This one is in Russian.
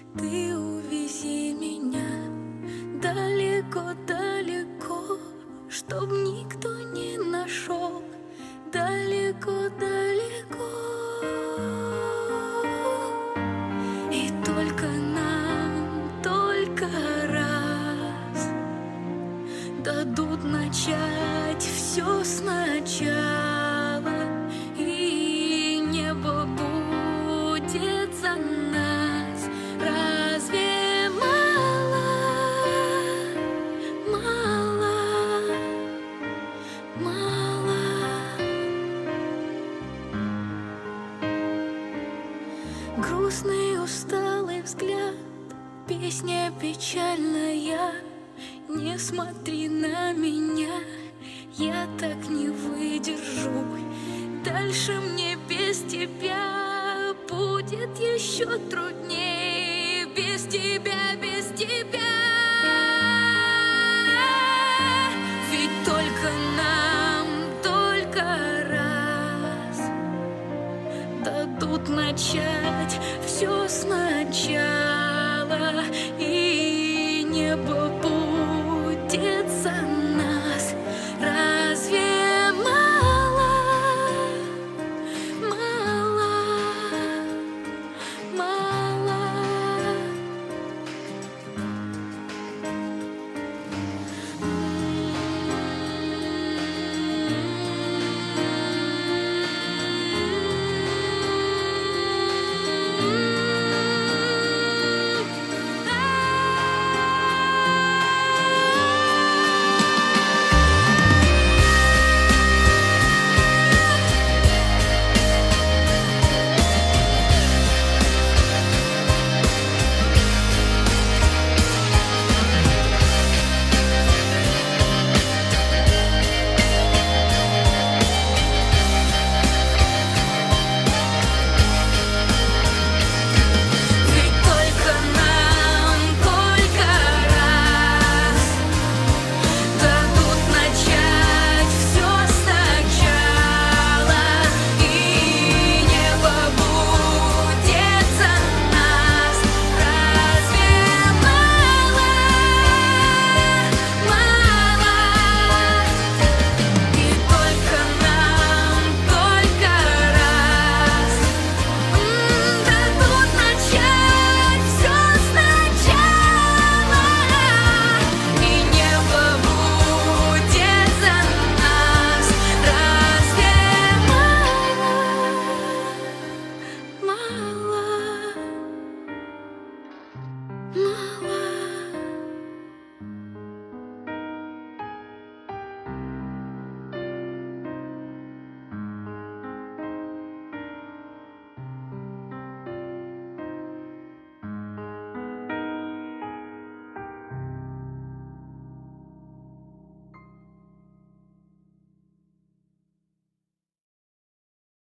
Ты увези меня далеко-далеко, чтоб никто не нашел. Далеко-далеко. И только нам, только раз дадут начать все сначала, и небо будет за нас. Разве мало, мало, мало? Грустный, усталый взгляд, песня печальная. Не смотри на меня, я так не выдержу. Дальше мне без тебя будет еще труднее. Без тебя, без тебя. Ведь только нам, только раз дадут начать все сначала.